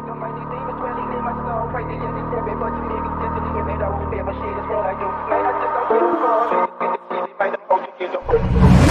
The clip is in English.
Don't mind these demons dwelling in my soul. Pray to end this heaven, but you niggas just believe it. I won't be able to shit as well I do. Man, I just don't give a fuck. Might the most you get